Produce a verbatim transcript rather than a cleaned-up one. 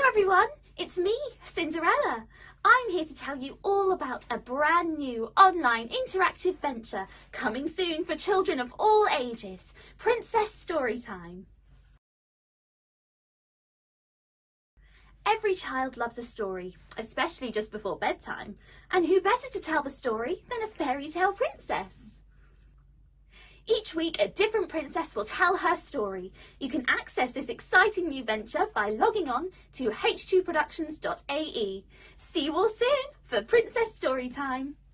everyone, it's me, Cinderella. I'm here to tell you all about a brand new online interactive venture coming soon for children of all ages, Princess Storytime. Every child loves a story, especially just before bedtime, and who better to tell the story than a fairy tale princess? Each week, a different princess will tell her story. You can access this exciting new venture by logging on to h two productions dot a e. See you all soon for Princess Storytime.